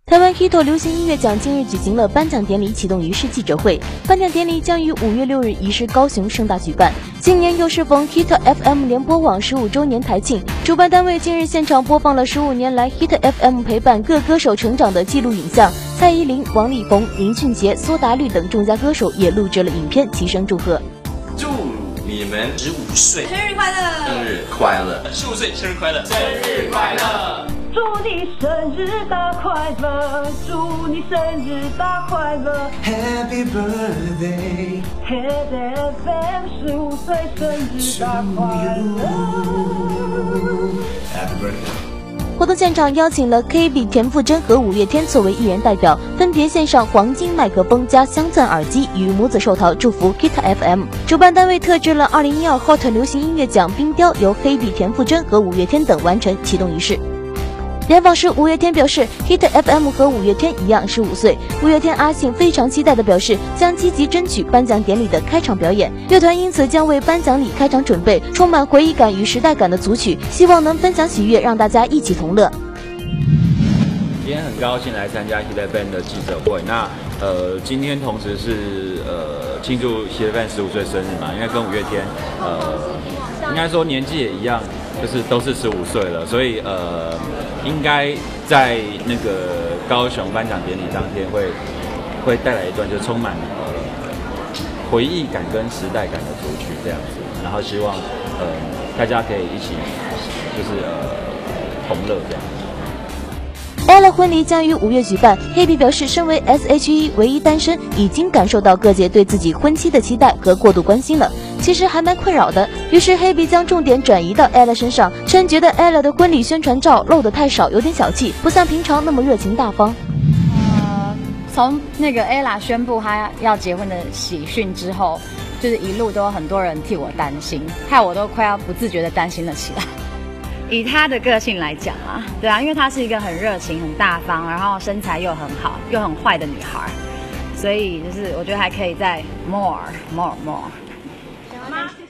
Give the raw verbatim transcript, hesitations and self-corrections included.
台湾 H I T 流行音乐奖近日举行了颁奖典礼启动仪式记者会，颁奖典礼将于五月六日移师高雄盛大举办。今年又适逢 H I T F M 联播网十五周年台庆，主办单位近日现场播放了十五年来 H I T F M 陪伴各歌手成长的记录影像，蔡依林、王力宏、林俊杰、苏打绿等众家歌手也录制了影片齐声祝贺。 祝你们十五岁生日快乐！ 生日快乐！十五岁生日快乐！生日快乐！ 祝你生日大快乐！祝你生日大快乐 Happy birthday ！Hit F M 十五岁生日大快乐 Happy birthday！ 活动现场邀请了 K B 田馥甄和五月天作为艺人代表，分别献上黄金麦克风加镶钻耳机与母子寿桃祝福 H I T F M。主办单位特制了二零一二 Hot 流行音乐奖冰雕，由 K B 田馥甄和五月天等完成启动仪式。联访时，五月天表示 H I T F M 和五月天一样十五岁。五月天阿信非常期待地表示，将积极争取颁奖典礼的开场表演。乐团因此将为颁奖礼开场准备充满回忆感与时代感的组曲，希望能分享喜悦，让大家一起同乐。 今天很高兴来参加 H I T F M 的记者会。那呃，今天同时是呃庆祝 H I T F M 十五岁生日嘛，因为跟五月天呃应该说年纪也一样，就是都是十五岁了，所以呃。应该在那个高雄颁奖典礼当天会会带来一段就充满呃回忆感跟时代感的组曲这样子，然后希望呃大家可以一起就是呃同乐这样。 Ella 婚礼将于五月举办，黑比表示，身为 S H E 唯一单身，已经感受到各界对自己婚期的期待和过度关心了，其实还蛮困扰的。于是黑比将重点转移到 Ella 身上，称觉得 Ella 的婚礼宣传照露得太少，有点小气，不像平常那么热情大方。 呃，从那个 Ella 宣布她要结婚的喜讯之后，就是一路都有很多人替我担心，害我都快要不自觉的担心了起来。以她的个性来讲啊，对啊，因为她是一个很热情、很大方，然后身材又很好、又很坏的女孩，所以就是我觉得还可以再 more more more。